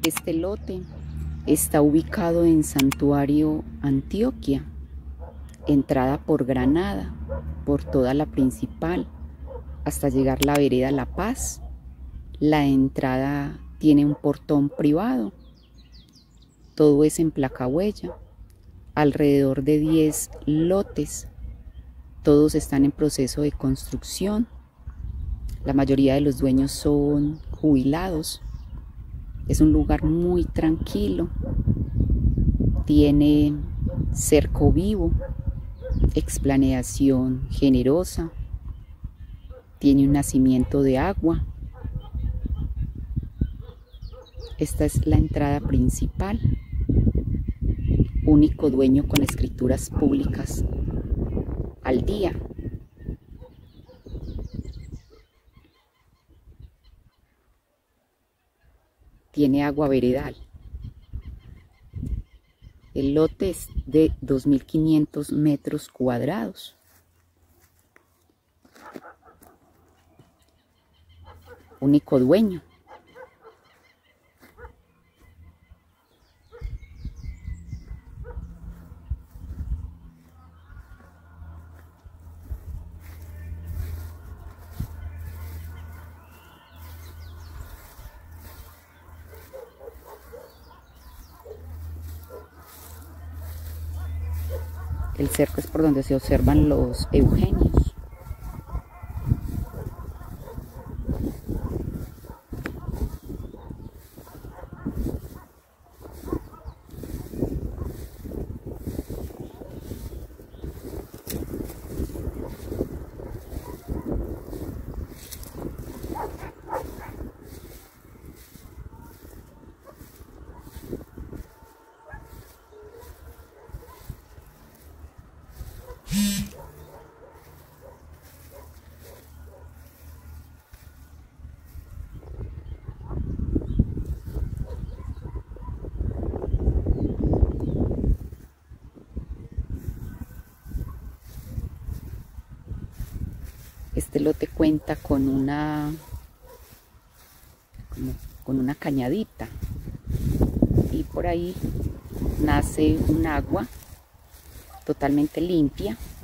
Este lote está ubicado en Santuario, Antioquia, entrada por Granada, por toda la principal, hasta llegar la vereda La Paz. La entrada tiene un portón privado, todo es en placa huella, alrededor de 10 lotes, todos están en proceso de construcción. La mayoría de los dueños son jubilados. Es un lugar muy tranquilo, tiene cerco vivo, explaneación generosa, tiene un nacimiento de agua. Esta es la entrada principal, único dueño con escrituras públicas al día. Tiene agua veredal. El lote es de 2.500 metros cuadrados. Único dueño. El cerco es por donde se observan los eugenios. Este lote cuenta con una cañadita y por ahí nace un agua totalmente limpia